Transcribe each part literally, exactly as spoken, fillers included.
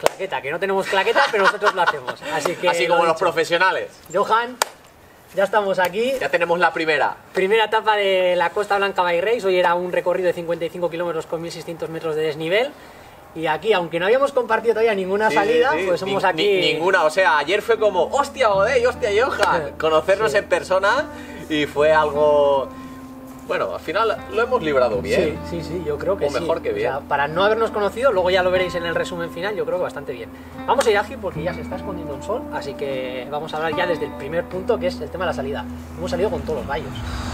Claqueta, que no tenemos claqueta, pero nosotros lo hacemos. Así que Así como los profesionales. Johan, ya estamos aquí. Ya tenemos la primera. Primera etapa de la Costa Blanca Bike Race. Hoy era un recorrido de cincuenta y cinco kilómetros con mil seiscientos metros de desnivel. Y aquí, aunque no habíamos compartido todavía ninguna Sí, salida, sí, sí. pues somos Ni- aquí... ni- ninguna, o sea, ayer fue como, hostia, Godey, hostia, Johan. Conocernos Sí. en persona y fue algo... Bueno, al final lo hemos librado bien. Sí, sí, sí, yo creo que O sí. mejor que bien. O sea, para no habernos conocido, luego ya lo veréis en el resumen final, yo creo que bastante bien. Vamos a ir ágil porque ya se está escondiendo el sol, así que vamos a hablar ya desde el primer punto, que es el tema de la salida. Hemos salido con todos los vallos.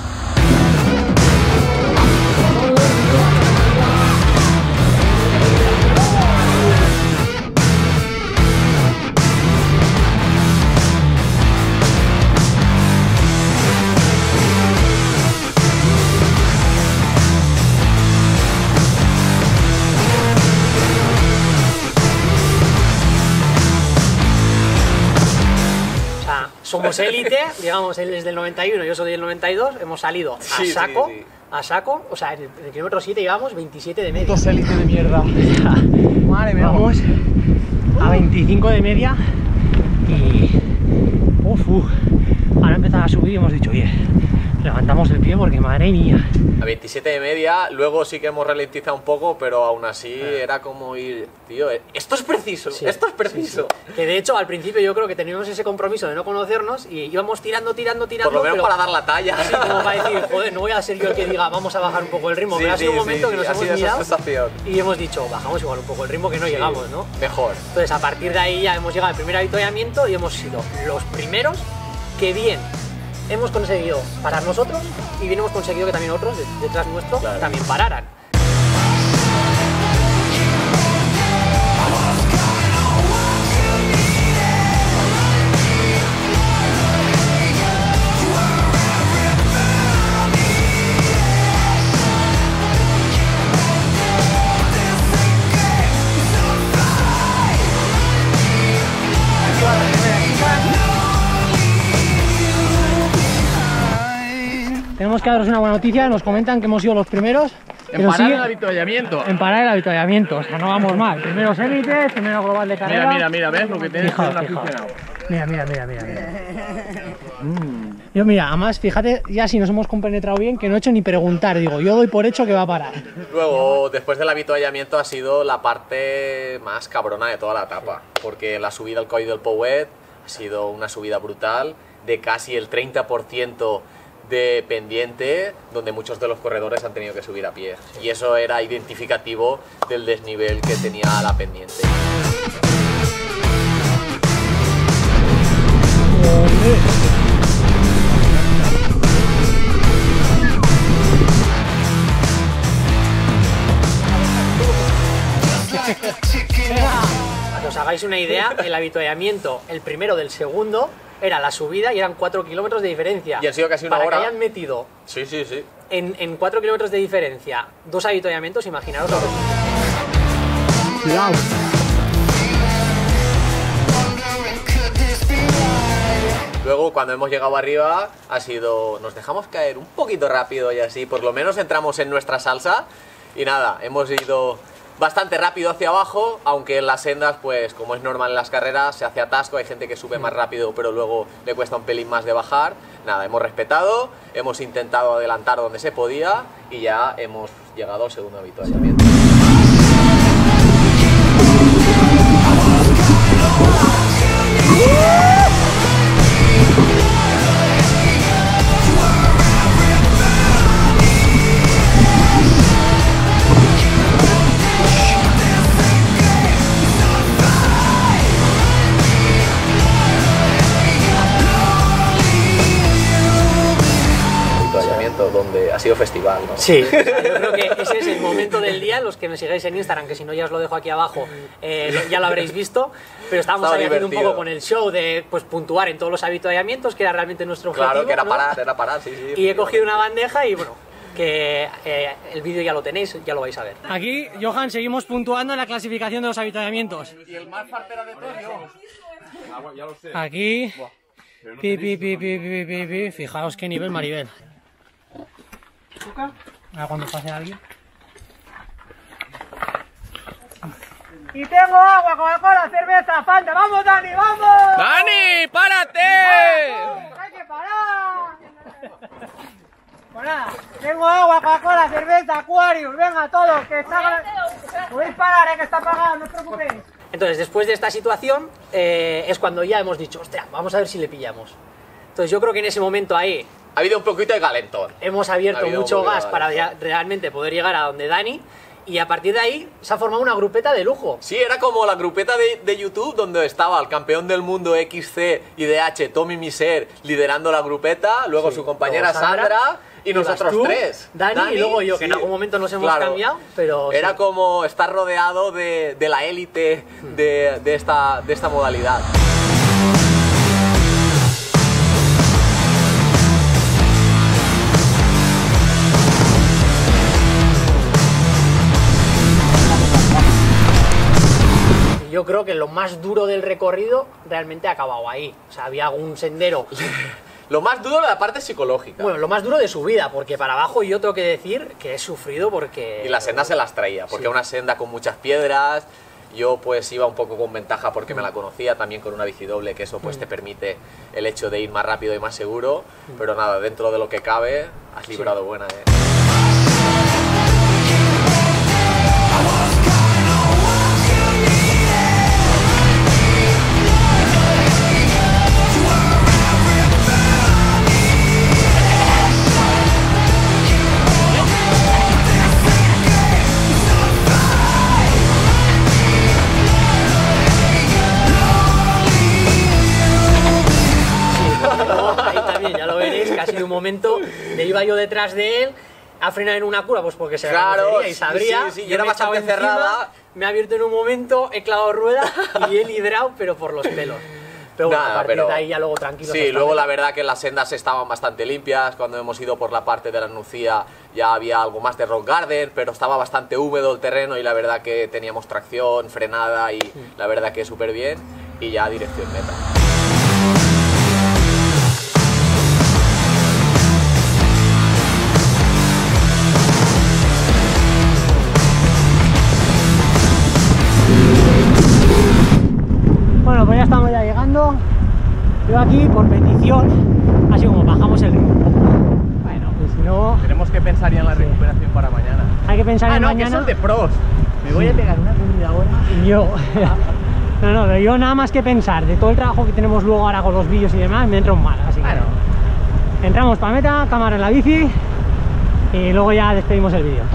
Somos élite, digamos, él es del noventa y uno, yo soy del noventa y dos, hemos salido a Sí, saco, sí, sí. a saco, o sea, en el, en el kilómetro siete llevamos veintisiete de media. Putos élite de mierda. Madre mía. Vamos a veinticinco de media y... Uf, uf. Ahora empezaba a subir y hemos dicho, oye, levantamos el pie porque madre mía. A veintisiete de media, luego sí que hemos ralentizado un poco, pero aún así era como ir, tío, esto es preciso, Sí, esto es preciso. sí, sí. Que de hecho al principio yo creo que teníamos ese compromiso de no conocernos y íbamos tirando, tirando, tirando. Por lo menos pero- para dar la talla. Sí, como para decir, joder, no voy a ser yo el que diga vamos a bajar un poco el ritmo, Sí, pero ha sido sí, un momento sí, que nos ha hemos sido esa mirado sensación. y hemos dicho, bajamos igual un poco el ritmo que no llegamos, ¿no? Mejor. Entonces a partir de ahí ya hemos llegado al primer avituallamiento y hemos sido los primeros que bien hemos conseguido parar nosotros y bien hemos conseguido que también otros de- detrás nuestro Claro. también pararan. Tenemos que daros una buena noticia, nos comentan que hemos sido los primeros En parar el avituallamiento. en parar el avituallamiento, o sea, no vamos mal. Primeros élites, primero global de carrera. Mira, mira, mira, ¿ves lo que tienes que Fijaos, ser un fijaos. aficionado? Mira, mira, mira, mira, mira. Yo mira, además, fíjate, ya si nos hemos compenetrado bien, que no he hecho ni preguntar, digo, yo doy por hecho que va a parar. Luego, después del avituallamiento ha sido la parte más cabrona de toda la etapa, porque la subida al Coll del Pouet ha sido una subida brutal de casi el treinta por ciento de pendiente, donde muchos de los corredores han tenido que subir a pie. Y eso era identificativo del desnivel que tenía la pendiente. Para que os hagáis una idea, el avituallamiento, el primero del segundo, era la subida y eran cuatro kilómetros de diferencia. Y han sido casi una Para hora. que hayan metido Sí, sí, sí. en, en cuatro kilómetros de diferencia dos avituallamientos, imaginaros lo que... Cuidado. Luego, cuando hemos llegado arriba, ha sido... Nos dejamos caer un poquito rápido y así, por lo menos entramos en nuestra salsa. Y nada, hemos ido bastante rápido hacia abajo, aunque en las sendas, pues como es normal en las carreras, se hace atasco, hay gente que sube más rápido, pero luego le cuesta un pelín más de bajar. Nada, hemos respetado, hemos intentado adelantar donde se podía y ya hemos llegado al segundo avituallamiento. Avituallamiento donde ha sido festival, ¿no? Sí, o sea, yo creo que ese es el momento del día, los que me sigáis en Instagram, que si no ya os lo dejo aquí abajo, eh, lo- ya lo habréis visto, pero estábamos Estaba ahí haciendo un divertido. poco con el show de pues puntuar en todos los avituallamientos, que era realmente nuestro objetivo. Claro, que era ¿no? parar, era parar, sí, sí. Y he cogido una bandeja y bueno, que eh, el vídeo ya lo tenéis, ya lo vais a ver. Aquí, Johan, seguimos puntuando en la clasificación de los avituallamientos. Y el más fartera de todos, yo. Ya lo sé. Aquí, pi, pi, pi, pi, pi, pi, pi. Fijaos qué nivel Maribel. Ahora cuando pase alguien. Y tengo agua, Coca-Cola, cerveza, Fanta. ¡Vamos, Dani, vamos! ¡Dani, párate! ¡Hay que parar! Pues nada, tengo agua, Coca-Cola, cerveza, Aquarius, venga, todos, que está... Podéis parar, eh, que está apagado, no os preocupéis. Entonces, después de esta situación, eh, es cuando ya hemos dicho, hostia, vamos a ver si le pillamos. Entonces yo creo que en ese momento ahí... Ha habido un poquito de calentón. Hemos abierto mucho gas para ya, realmente poder llegar a donde Dani. Y a partir de ahí se ha formado una grupeta de lujo. Sí, era como la grupeta de, de YouTube donde estaba el campeón del mundo X C y D H, Tommy Miser, liderando la grupeta, luego Sí, su compañera luego Sandra, Sandra, y nosotros tú, tres. Dani, Dani, y luego yo, que sí, en algún momento nos hemos claro. cambiado, pero... Era sí. como estar rodeado de, de la élite de, de, esta, de esta modalidad. Yo creo que lo más duro del recorrido realmente ha acabado ahí. O sea, había algún sendero. Lo más duro de la parte psicológica. Bueno, lo más duro de subida, porque para abajo yo tengo que decir que he sufrido porque... Y la senda se las traía, porque Sí. una senda con muchas piedras. Yo pues iba un poco con ventaja porque me la conocía, también con una bici doble, que eso pues te permite el hecho de ir más rápido y más seguro. Pero nada, dentro de lo que cabe, has librado buena, eh. Ahí también, ya lo veréis, que ha sido un momento de iba yo detrás de él a frenar en una curva, pues porque se Claro, y sabría, sí, sí, sí, y yo era me he echado bastante encima, cerrada. me ha abierto en un momento, he clavado rueda y he liderado, pero por los pelos. Pero bueno, Nada, a partir pero- de ahí ya luego tranquilo. Sí, luego la verdad que las sendas estaban bastante limpias. Cuando hemos ido por la parte de la Nucía ya había algo más de rock garden, pero estaba bastante húmedo el terreno y la verdad que teníamos tracción, frenada y la verdad que súper bien. Y ya dirección meta. Bueno, pues ya estamos ya llegando. Yo aquí, por petición, así como bajamos el ritmo un poco. Bueno, pues si no, Tenemos que pensar ya en la recuperación para mañana. hay que pensar Ah, en no, que mañana. son de pros. Me voy a pegar una comida ahora. Y yo, no, no, pero yo nada más que pensar de todo el trabajo que tenemos luego ahora con los vídeos y demás, me entra un mal, así que Claro. entramos para meta, cámara en la bici y luego ya despedimos el vídeo.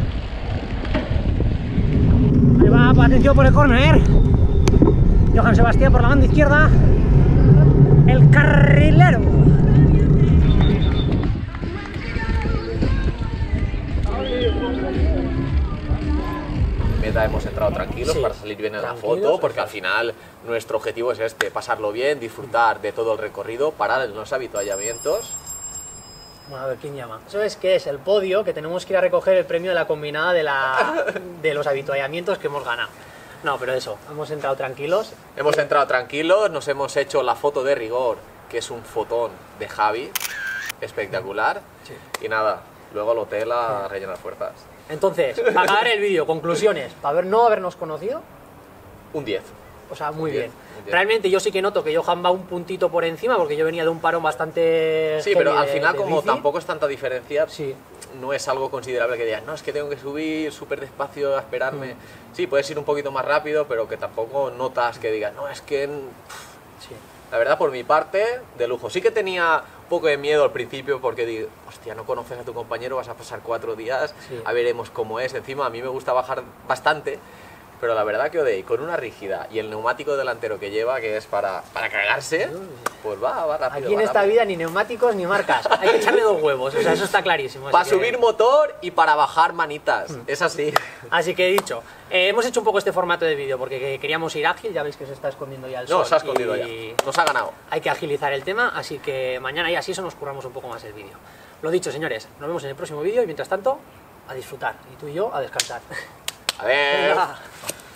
Ahí va, pues, atención por el corner. Johan Sebastián por la banda izquierda, el carrilero. Meta hemos entrado tranquilos Sí, para salir bien en la tranquilos, foto, porque al final nuestro objetivo es este, pasarlo bien, disfrutar de todo el recorrido, parar en los avituallamientos. Bueno, a ver quién llama. ¿Eso es qué es? El podio, que tenemos que ir a recoger el premio de la combinada de, la, de los avituallamientos que hemos ganado. No, pero eso, hemos entrado tranquilos. Hemos entrado tranquilos, nos hemos hecho la foto de rigor, que es un fotón de Javi, espectacular. Sí. Y nada, luego al hotel a rellenar fuerzas. Entonces, para acabar el vídeo, conclusiones, para ver, no habernos conocido, Un diez. o sea, muy Bien, bien. muy bien. Realmente yo sí que noto que Johan va un puntito por encima, porque yo venía de un parón bastante Sí, heavy pero al de- final de como bici. tampoco es tanta diferencia, Sí. no es algo considerable que digas, no, es que tengo que subir súper despacio a esperarme. Mm. Sí, puedes ir un poquito más rápido, pero que tampoco notas que digas, no, es que... Sí. La verdad, por mi parte, de lujo. Sí que tenía un poco de miedo al principio porque digo, hostia, no conoces a tu compañero, vas a pasar cuatro días, Sí. a veremos cómo es. Encima, a mí me gusta bajar bastante, pero la verdad que Odey, con una rígida y el neumático delantero que lleva, que es para, para cagarse, pues va, va rápido. Aquí en va esta rápido. vida ni neumáticos ni marcas, hay que echarle dos huevos, o sea, eso está clarísimo. así Para que- subir motor y para bajar manitas, es así. Así que he dicho, eh, hemos hecho un poco este formato de vídeo porque que- queríamos ir ágil, ya veis que se está escondiendo ya el sol. No, se ha escondido y ya. Nos ha ganado. Hay que agilizar el tema, así que mañana y así eso nos curramos un poco más el vídeo. Lo dicho, señores, nos vemos en el próximo vídeo y mientras tanto, a disfrutar. Y tú y yo, a descansar. A ver. Venga.